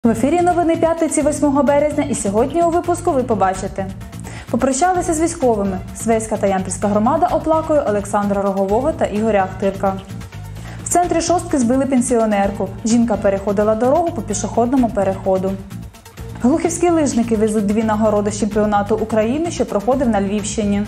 ефірі новини п'ятниці 8 березня і сьогодні у випуску ви побачите. Попрощалися з військовими. Свеська та Ямпільська громада оплакує Олександра Рогового та Ігоря Ахтирка. В центрі Шостки збили пенсіонерку. Жінка переходила дорогу по пішохідному переходу. Глухівські лижники везуть 2 нагороди з чемпіонату України, що проходив на Львівщині.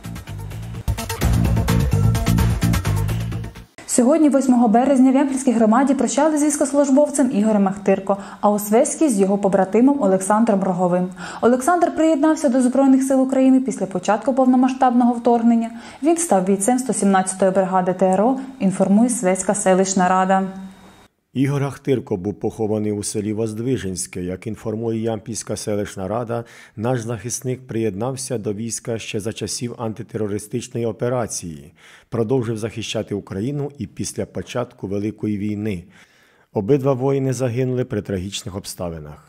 Сьогодні, 8 березня, в Ямпільській громаді прощали з військовослужбовцем Ігорем Ахтирко, а у Свеській – з його побратимом Олександром Роговим. Олександр приєднався до Збройних сил України після початку повномасштабного вторгнення. Він став бійцем 117-ї бригади ТРО, інформує Свеська селищна рада. Ігор Ахтирко був похований у селі Воздвиженське. Як інформує Ямпільська селищна рада, наш захисник приєднався до війська ще за часів антитерористичної операції, продовжив захищати Україну і після початку Великої війни. Обидва воїни загинули при трагічних обставинах.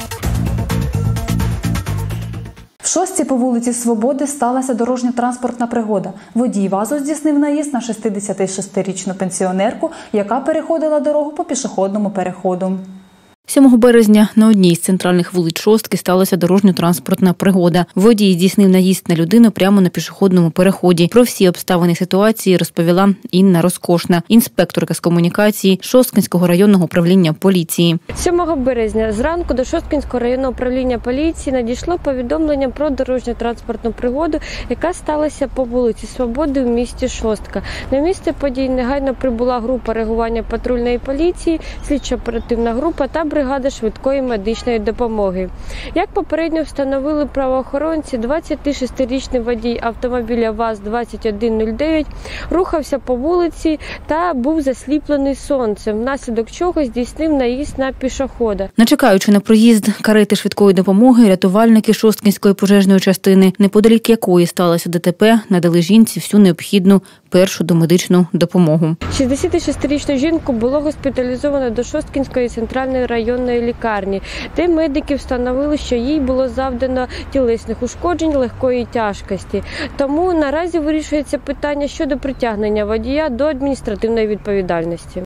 В Шостці по вулиці Свободи сталася дорожньо-транспортна пригода. Водій ВАЗу здійснив наїзд на 66-річну пенсіонерку, яка переходила дорогу по пішохідному переходу. 7 березня на одній з центральних вулиць Шостки сталася дорожньо-транспортна пригода. Водій здійснив наїзд на людину прямо на пішохідному переході. Про всі обставини ситуації розповіла Інна Розкошна, інспекторка з комунікації Шосткинського районного управління поліції. 7 березня зранку до Шосткинського районного управління поліції надійшло повідомлення про дорожньо-транспортну пригоду, яка сталася по вулиці Свободи в місті Шостка. На місце подій негайно прибула група реагування патрульної поліції, слідчо-оперативна група та бригада швидкої медичної допомоги. Як попередньо встановили правоохоронці, 26-річний водій автомобіля ВАЗ-2109 рухався по вулиці та був засліплений сонцем, внаслідок чого здійснив наїзд на пішохода. Не чекаючи на проїзд карети швидкої допомоги, рятувальники Шосткинської пожежної частини, неподалік якої сталося ДТП, надали жінці всю необхідну першу домедичну допомогу. 66-річну жінку було госпіталізовано до Шосткинської центральної районної лікарні, де медики встановили, що їй було завдано тілесних ушкоджень легкої тяжкості. Тому наразі вирішується питання щодо притягнення водія до адміністративної відповідальності.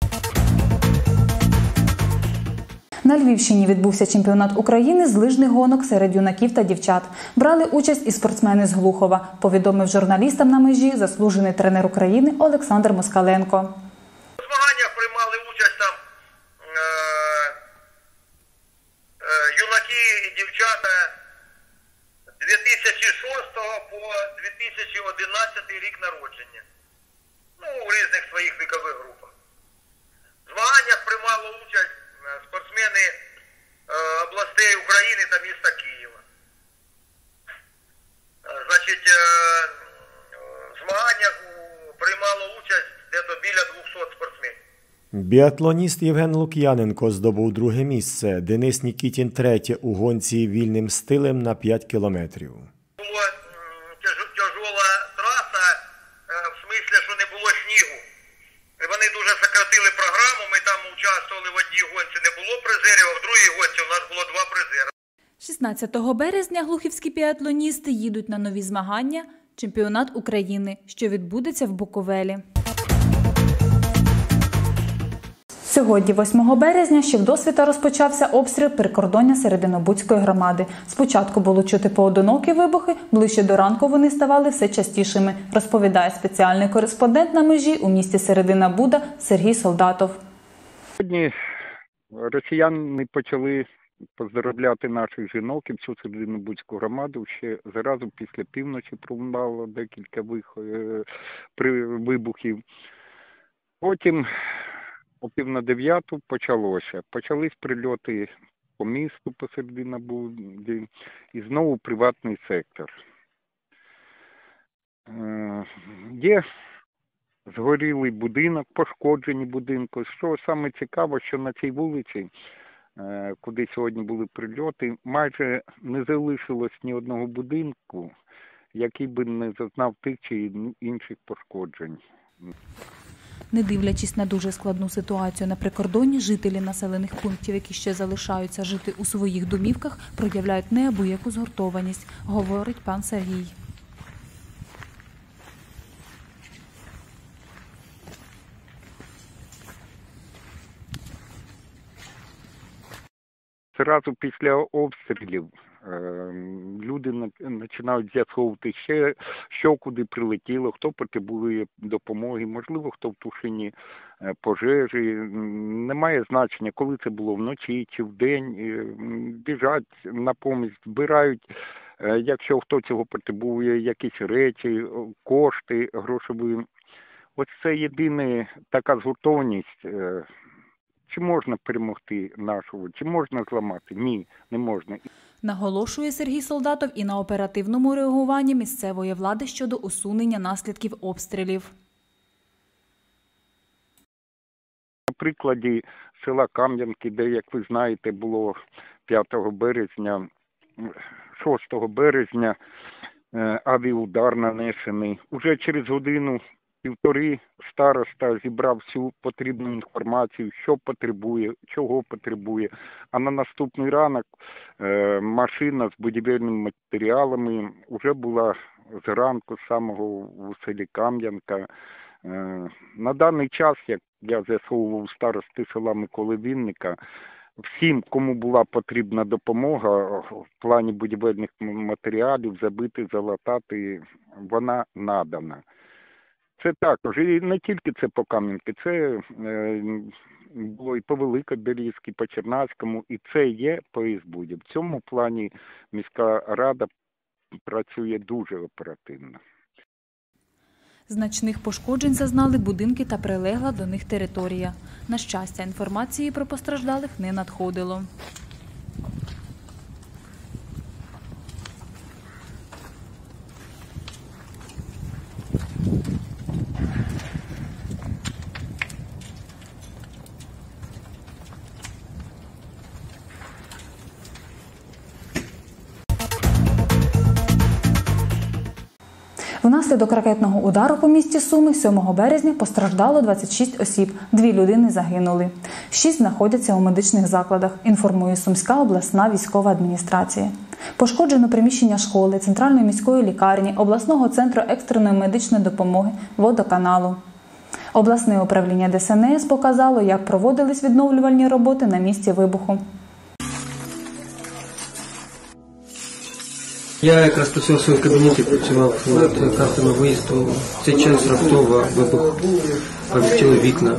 На Львівщині відбувся чемпіонат України з лижних гонок серед юнаків та дівчат. Брали участь і спортсмени з Глухова, повідомив журналістам на межі заслужений тренер України Олександр Москаленко. У змаганнях приймали участь там юнаки і дівчата 2006 по 2011 рік народження. У різних своїх вікових групах. В змаганнях приймали участь спортсмени областей України та міста Києва. Значить, в змаганнях приймало участь десь біля 200 спортсменів. Біатлоніст Євген Лук'яненко здобув 2-е місце, Денис Нікітін – 3-є у гонці вільним стилем на 5 кілометрів. Була тяжола траса, в смислі, що не було снігу. Вони дуже сократили програму, ми там участвували в одній гонці, не було призерів, а в другій гонці у нас було 2 призери. 16 березня глухівські біатлоністи їдуть на нові змагання – чемпіонат України, що відбудеться в Буковелі. Сьогодні, 8 березня, ще вдосвіта розпочався обстріл прикордоння Серединобудської громади. Спочатку було чути поодинокі вибухи, ближче до ранку вони ставали все частішими, розповідає спеціальний кореспондент на межі у місті Середина Буда Сергій Солдатов. Сьогодні росіяни почали поздоровляти наших жінок і всю Серединобудську громаду. Ще зразу після півночі пролунало декілька вибухів. Потім о 8:45 почались прильоти по місту, по Серединобуді, і знову приватний сектор. Є згорілий будинок, пошкоджені будинки. Що саме цікаво, що на цій вулиці, куди сьогодні були прильоти, майже не залишилось ні одного будинку, який би не зазнав тих чи інших пошкоджень. Не дивлячись на дуже складну ситуацію на прикордонні, жителі населених пунктів, які ще залишаються жити у своїх домівках, проявляють неабияку згуртованість, говорить пан Сергій. Зразу після обстрілів люди починають з'ясовувати ще, що куди прилетіло, хто потребує допомоги, можливо, хто в тушенні пожежі. Немає значення, коли це було, вночі чи вдень. Біжать на поміч, збирають, якщо хто цього потребує, якісь речі, кошти грошові. Ось це єдина така згуртованість. Чи можна перемогти нашого, чи можна зламати? Ні, не можна. Наголошує Сергій Солдатов і на оперативному реагуванні місцевої влади щодо усунення наслідків обстрілів. На прикладі села Кам'янки, де, як ви знаєте, було 5 березня, 6 березня авіаудар нанесений. Уже через годину-півтори староста зібрав всю потрібну інформацію, що потребує, чого потребує. А на наступний ранок машина з будівельними матеріалами вже була зранку самого у селі Кам'янка. На даний час, як я з'ясовував старости села Миколи Вінника, всім, кому була потрібна допомога в плані будівельних матеріалів, забити, залатати, вона надана. Це також, і не тільки це по Кам'янки, це було і по Великоберізькій, по Чернацькому, і це є по Ізбуді. В цьому плані міська рада працює дуже оперативно. Значних пошкоджень зазнали будинки та прилегла до них територія. На щастя, інформації про постраждалих не надходило. Внаслідок ракетного удару по місті Суми 7 березня постраждало 26 осіб, 2 людини загинули. 6 знаходяться у медичних закладах, інформує Сумська обласна військова адміністрація. Пошкоджено приміщення школи, центральної міської лікарні, обласного центру екстреної медичної допомоги, водоканалу. Обласне управління ДСНС показало, як проводились відновлювальні роботи на місці вибуху. Я якраз тут у своєму кабінеті працював над картами виїзду. В цей час раптово вибух, полетіли вікна.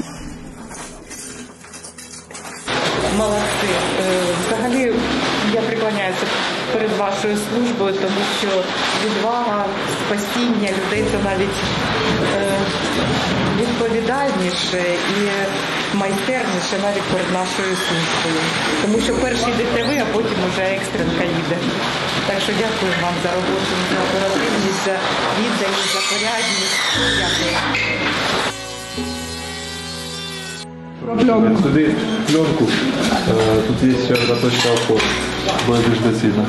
Молодці. Взагалі я преклоняюся перед вашою службою, тому що відвага, спасіння людей – це навіть відповідальніше і майстерніше навіть перед нашою службою. Тому що перші йдете ви, а потім вже екстренка їде. Так що дякую вам за роботу, за оперативність, за відданість, за порядність. Дякую. Туди пленку, тут є ще одна точка опору, буде більш доцільно.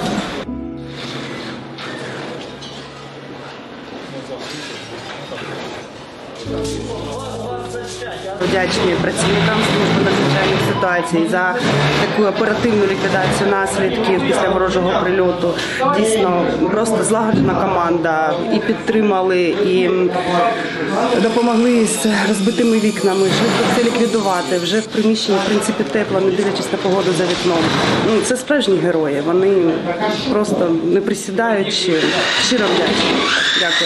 Вдячні працівникам служби надзвичайних ситуацій за таку оперативну ліквідацію наслідків після ворожого прильоту. Дійсно, просто злагоджена команда. І підтримали, і допомогли з розбитими вікнами. Швидко все ліквідувати. Вже в приміщенні, в принципі, тепло, не дивлячись на погоду за вікном. Це справжні герої. Вони просто не присідаючи. Щиро вдячні. Дякую.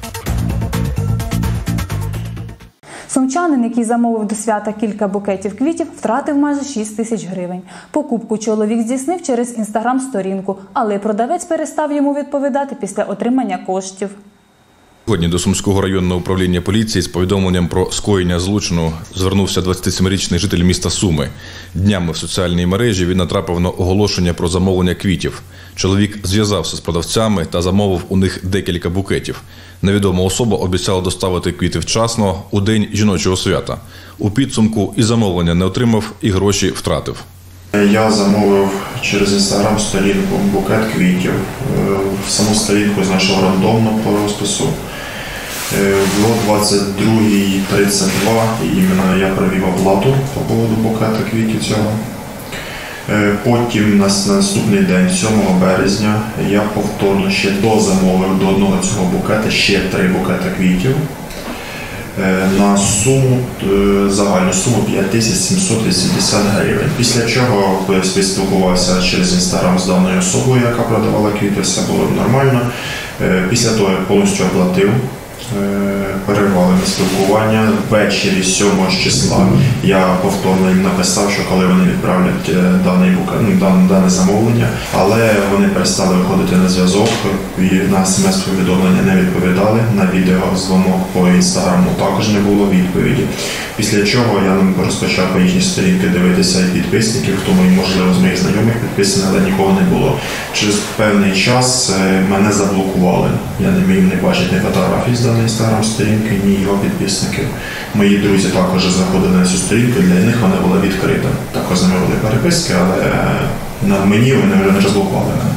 Сумчанин, який замовив до свята кілька букетів квітів, втратив майже 6 тисяч гривень. Покупку чоловік здійснив через інстаграм-сторінку, але продавець перестав йому відповідати після отримання коштів. Сьогодні до Сумського районного управління поліції з повідомленням про скоєння злочину звернувся 27-річний житель міста Суми. Днями в соціальній мережі він натрапив на оголошення про замовлення квітів. Чоловік зв'язався з продавцями та замовив у них декілька букетів. Невідома особа обіцяла доставити квіти вчасно у день жіночого свята. У підсумку і замовлення не отримав, і гроші втратив. Я замовив через інстаграм-сторінку букет квітів. Саму сторінку знайшов рандомно по розпису. Було 22:32, і іменно я провів оплату по поводу букета квітів цього. Потім на наступний день, 7 березня, я повторно ще дозамовив до одного цього букета ще 3 букета квітів. на суму, загальну суму 5780 гривень. Після чого спілкувався через Інстаграм з даною особою, яка продавала квіти, все було нормально. Після того, як повністю оплатив, перервали ми спілкування. Ввечері 7 числа я повторно їм написав, що коли вони відправлять дане замовлення, але вони перестали виходити на зв'язок, і на смс-повідомлення не відповідали, на відеозвонок по інстаграму також не було відповіді. Після чого я розпочав по їхній сторінки дивитися і підписників, хто можливо з моїх знайомих підписаний, але нікого не було. Через певний час мене заблокували. Я не міг не бачити ні фотографій з даної інстаграм-сторінки, ні його підписників. Мої друзі також заходили на цю сторінку, для них вона була відкрита. Також з ними були переписки, але на мені вони вже не розблокували мене.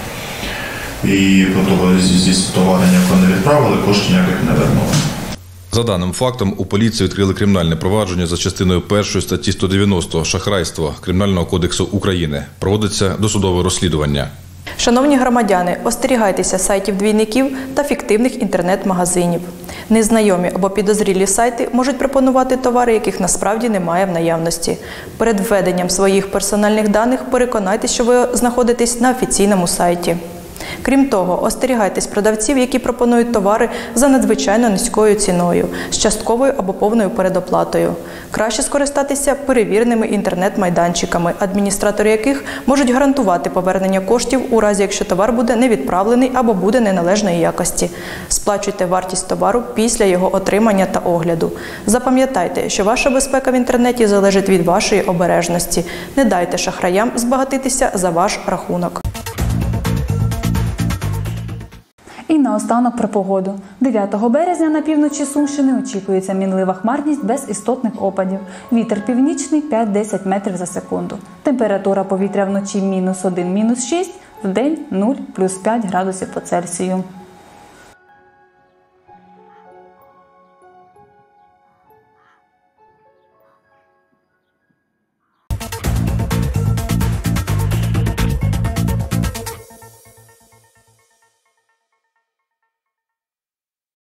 І по того зі товару ніякого не відправили, коштів ніяких не вернули. За даним фактом, у поліції відкрили кримінальне провадження за частиною 1 статті 190 «Шахрайство» Кримінального кодексу України. Проводиться досудове розслідування. Шановні громадяни, остерігайтеся сайтів-двійників та фіктивних інтернет-магазинів. Незнайомі або підозрілі сайти можуть пропонувати товари, яких насправді немає в наявності. Перед введенням своїх персональних даних переконайтеся, що ви знаходитесь на офіційному сайті. Крім того, остерігайтесь продавців, які пропонують товари за надзвичайно низькою ціною, з частковою або повною передоплатою. Краще скористатися перевіреними інтернет-майданчиками, адміністратори яких можуть гарантувати повернення коштів у разі, якщо товар буде не відправлений або буде неналежної якості. Сплачуйте вартість товару після його отримання та огляду. Запам'ятайте, що ваша безпека в інтернеті залежить від вашої обережності. Не дайте шахраям збагатитися за ваш рахунок. І наостанок про погоду. 9 березня на півночі Сумщини очікується мінлива хмарність без істотних опадів. Вітер північний 5-10 метрів за секунду. Температура повітря вночі -1, -6, вдень 0, +5 градусів по Цельсію.